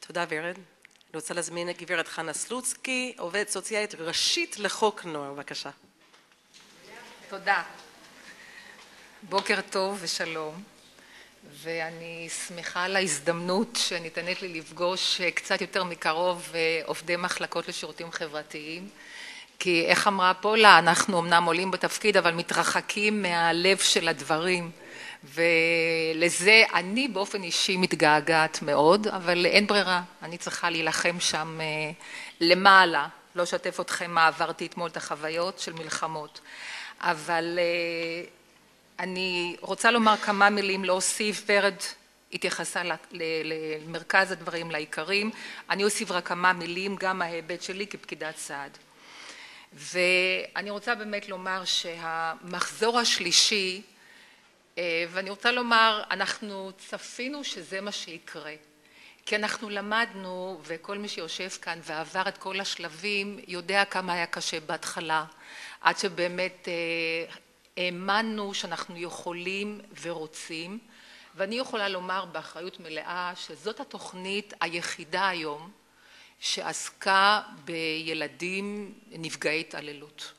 תודה ורד. אני רוצה להזמין את גברת חנה סלוצקי, עובדת סוציאלית ראשית לחוק נוער, בבקשה. תודה. בוקר טוב ושלום. ואני שמחה על ההזדמנות שניתנת לי לפגוש קצת יותר מקרוב עובדי מחלקות לשירותים חברתיים. כי איך אמרה פולה, אנחנו אמנם עולים בתפקיד אבל מתרחקים מהלב של הדברים. ולזה אני באופן אישי מתגעגעת מאוד, אבל אין ברירה, אני צריכה להילחם שם למעלה. לא אשתף אתכם מה עברתי אתמול את החוויות של מלחמות. אבל אני רוצה לומר כמה מילים, להוסיף, ורד התייחסה למרכז הדברים, לעיקרים. אני אוסיף רק כמה מילים, גם ההיבט שלי כפקידת סעד. ואני רוצה באמת לומר שהמחזור השלישי, ואני רוצה לומר, אנחנו צפינו שזה מה שיקרה. כי אנחנו למדנו, וכל מי שיושב כאן ועבר את כל השלבים, יודע כמה היה קשה בהתחלה, עד שבאמת האמנו שאנחנו יכולים ורוצים, ואני יכולה לומר באחריות מלאה שזאת התוכנית היחידה היום שעסקה בילדים נפגעי התעללות.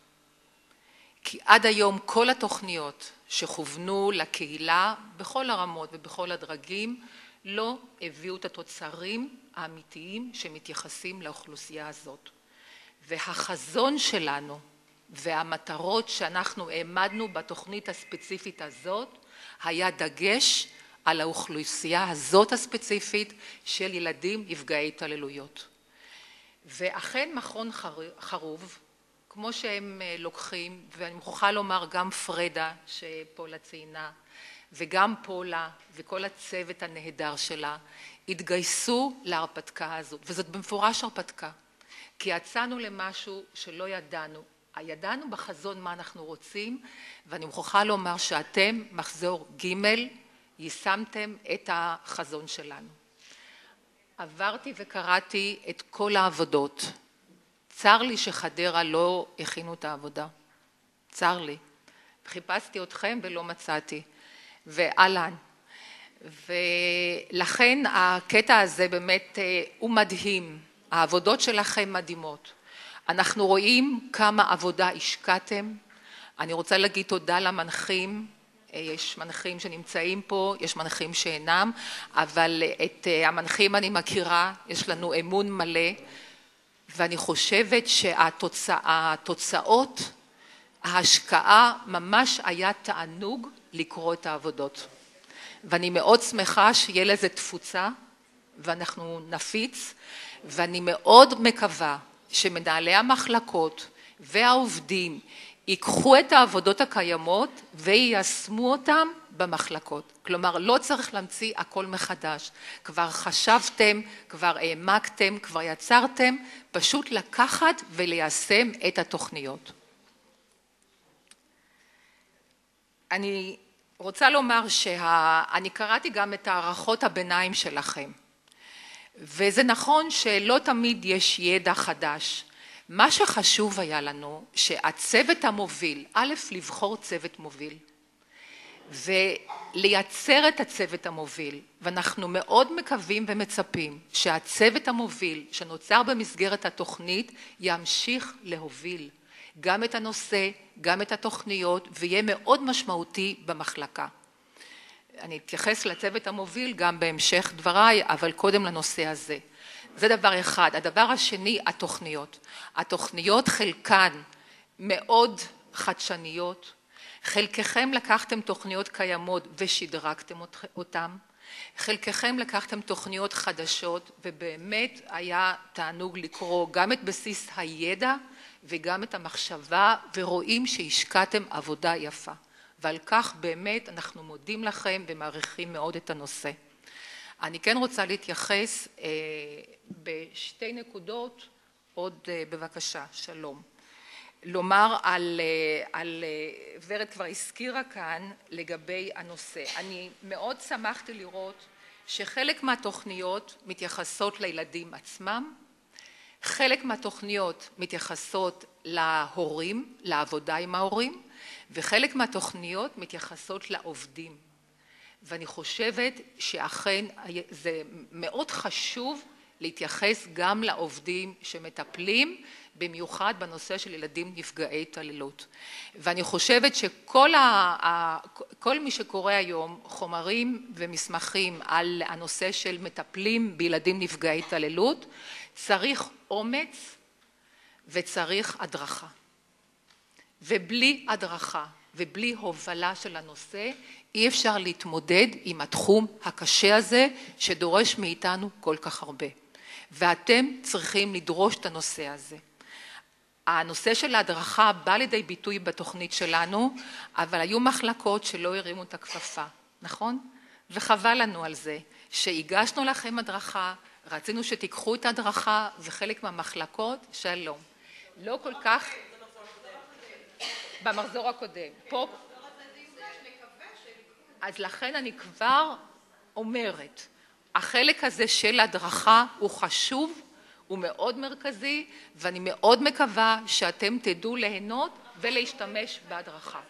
כי עד היום כל התוכניות שכוונו לקהילה בכל הרמות ובכל הדרגים לא הביאו את התוצרים האמיתיים שמתייחסים לאוכלוסייה הזאת. והחזון שלנו והמטרות שאנחנו העמדנו בתוכנית הספציפית הזאת היה דגש על האוכלוסייה הזאת הספציפית של ילדים נפגעי התעללויות. ואכן מכון חרוב, כמו שהם לוקחים, ואני מוכרחה לומר גם פרדה שפולה ציינה, וגם פולה וכל הצוות הנהדר שלה, התגייסו להרפתקה הזאת, וזאת במפורש הרפתקה, כי יצאנו למשהו שלא ידענו, ידענו בחזון מה אנחנו רוצים, ואני מוכרחה לומר שאתם, מחזור ג', יישמתם את החזון שלנו. עברתי וקראתי את כל העבודות. צר לי שחדרה לא הכינו את העבודה. צר לי. חיפשתי אתכם ולא מצאתי. ואלן. ולכן הקטע הזה באמת הוא מדהים. העבודות שלכם מדהימות. אנחנו רואים כמה עבודה השקעתם. אני רוצה להגיד תודה למנחים. יש מנחים שנמצאים פה, יש מנחים שאינם, אבל את המנחים אני מכירה, יש לנו אמון מלא, ואני חושבת שהתוצאות, ההשקעה, ממש היה תענוג לקרוא את העבודות. ואני מאוד שמחה שיהיה לזה תפוצה, ואנחנו נפיץ, ואני מאוד מקווה שמנהלי המחלקות והעובדים ייקחו את העבודות הקיימות ויישמו אותם במחלקות. כלומר, לא צריך להמציא הכל מחדש. כבר חשבתם, כבר העמקתם, כבר יצרתם, פשוט לקחת וליישם את התוכניות. אני רוצה לומר שאני קראתי גם את הערכות הביניים שלכם. וזה נכון שלא תמיד יש ידע חדש. מה שחשוב היה לנו שהצוות המוביל, א', לבחור צוות מוביל ולייצר את הצוות המוביל, ואנחנו מאוד מקווים ומצפים שהצוות המוביל שנוצר במסגרת התוכנית ימשיך להוביל גם את הנושא, גם את התוכניות, ויהיה מאוד משמעותי במחלקה. אני אתייחס לצוות המוביל גם בהמשך דבריי, אבל קודם לנושא הזה. זה דבר אחד. הדבר השני, התוכניות. התוכניות חלקן מאוד חדשניות. חלקכם לקחתם תוכניות קיימות ושדרגתם אותם. חלקכם לקחתם תוכניות חדשות, ובאמת היה תענוג לקרוא גם את בסיס הידע וגם את המחשבה, ורואים שהשקעתם עבודה יפה. ועל כך באמת אנחנו מודים לכם ומעריכים מאוד את הנושא. אני כן רוצה להתייחס בשתי נקודות, עוד בבקשה, שלום. לומר על ורד כבר הזכירה כאן לגבי הנושא. אני מאוד שמחתי לראות שחלק מהתוכניות מתייחסות לילדים עצמם, חלק מהתוכניות מתייחסות להורים, לעבודה עם ההורים, וחלק מהתוכניות מתייחסות לעובדים. ואני חושבת שאכן זה מאוד חשוב להתייחס גם לעובדים שמטפלים, במיוחד בנושא של ילדים נפגעי התעללות. ואני חושבת שכל מי שקורא היום חומרים ומסמכים על הנושא של מטפלים בילדים נפגעי התעללות, צריך אומץ וצריך הדרכה. ובלי הדרכה ובלי הובלה של הנושא, אי אפשר להתמודד עם התחום הקשה הזה שדורש מאיתנו כל כך הרבה. ואתם צריכים לדרוש את הנושא הזה. הנושא של ההדרכה בא לידי ביטוי בתוכנית שלנו, אבל היו מחלקות שלא הרימו את הכפפה, נכון? וחבל לנו על זה, שהגשנו לכם הדרכה, רצינו שתיקחו את ההדרכה, וחלק מהמחלקות, שלום. לא כל כך... במחזור הקודם. פה... אז לכן אני כבר אומרת, החלק הזה של ההדרכה הוא חשוב, הוא מאוד מרכזי, ואני מאוד מקווה שאתם תדעו ליהנות ולהשתמש בהדרכה.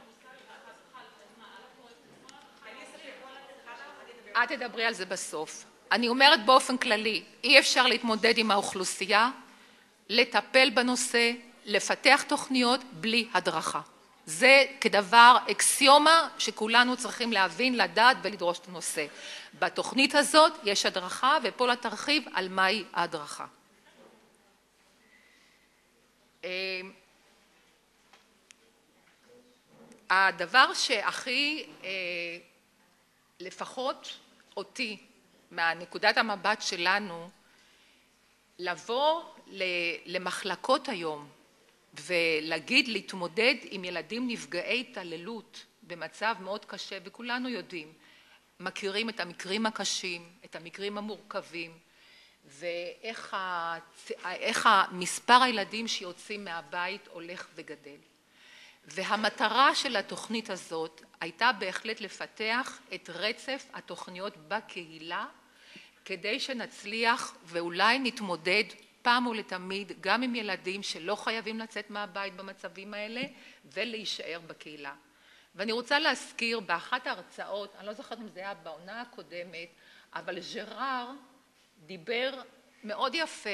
את תדברי על זה בסוף. אני אומרת באופן כללי, אי אפשר להתמודד עם האוכלוסייה, לטפל בנושא, לפתח תוכניות בלי הדרכה. זה כדבר אקסיומה שכולנו צריכים להבין, לדעת ולדרוש את הנושא. בתוכנית הזאת יש הדרכה, ופה לתרחיב על מהי ההדרכה. הדבר שהכי, לפחות אותי, מהנקודת המבט שלנו, לבוא למחלקות היום, ולהגיד להתמודד עם ילדים נפגעי התעללות במצב מאוד קשה, וכולנו יודעים, מכירים את המקרים הקשים, את המקרים המורכבים, ואיך מספר הילדים שיוצאים מהבית הולך וגדל. והמטרה של התוכנית הזאת הייתה בהחלט לפתח את רצף התוכניות בקהילה, כדי שנצליח ואולי נתמודד פעם ולתמיד גם עם ילדים שלא חייבים לצאת מהבית במצבים האלה ולהישאר בקהילה. ואני רוצה להזכיר באחת ההרצאות, אני לא זוכרת אם זה היה בעונה הקודמת, אבל ז'ראר דיבר מאוד יפה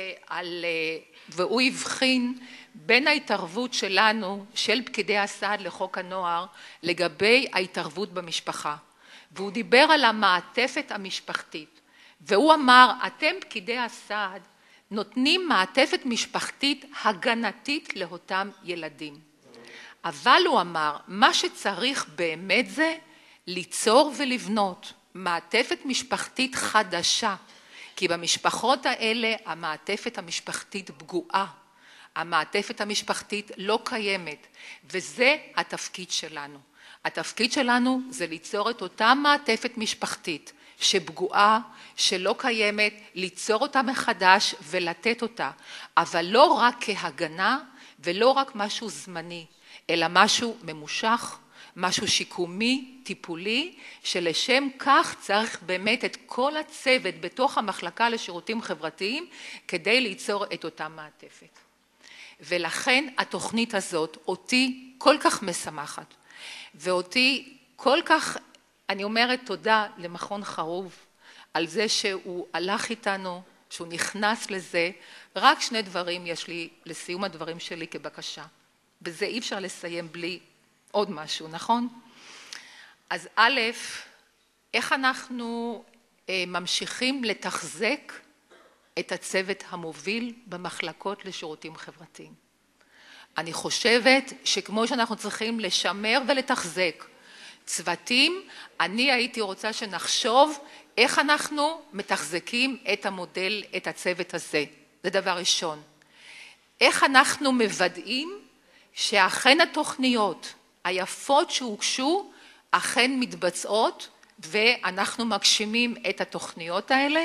והוא הבחין בין ההתערבות שלנו, של פקידי הסעד לחוק הנוער, לגבי ההתערבות במשפחה. והוא דיבר על המעטפת המשפחתית. והוא אמר, אתם פקידי הסעד, נותנים מעטפת משפחתית הגנתית לאותם ילדים. אבל הוא אמר, מה שצריך באמת זה ליצור ולבנות מעטפת משפחתית חדשה, כי במשפחות האלה המעטפת המשפחתית פגועה, המעטפת המשפחתית לא קיימת, וזה התפקיד שלנו. התפקיד שלנו זה ליצור את אותה מעטפת משפחתית, שפגועה, שלא קיימת, ליצור אותה מחדש ולתת אותה, אבל לא רק כהגנה ולא רק משהו זמני, אלא משהו ממושך, משהו שיקומי, טיפולי, שלשם כך צריך באמת את כל הצוות בתוך המחלקה לשירותים חברתיים, כדי ליצור את אותה מעטפת. ולכן התוכנית הזאת אותי כל כך משמחת, ואותי כל כך, אני אומרת תודה למכון חרוב, על זה שהוא הלך איתנו, שהוא נכנס לזה. רק שני דברים יש לי לסיום הדברים שלי כבקשה, וזה אי אפשר לסיים בלי עוד משהו, נכון? אז א', איך אנחנו ממשיכים לתחזק את הצוות המוביל במחלקות לשירותים חברתיים? אני חושבת שכמו שאנחנו צריכים לשמר ולתחזק צוותים, אני הייתי רוצה שנחשוב איך אנחנו מתחזקים את המודל, את הצוות הזה. זה דבר ראשון. איך אנחנו מוודאים שאכן התוכניות היפות שהוגשו אכן מתבצעות, ואנחנו מגשימים את התוכניות האלה.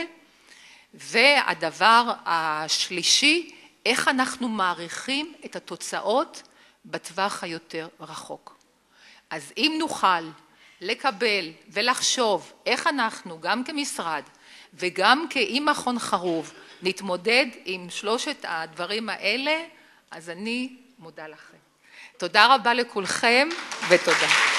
והדבר השלישי, איך אנחנו מעריכים את התוצאות בטווח היותר רחוק. אז אם נוכל לקבל ולחשוב איך אנחנו גם כמשרד וגם כאם מכון חרוב נתמודד עם שלושת הדברים האלה, אז אני מודה לכם. תודה רבה לכולכם ותודה.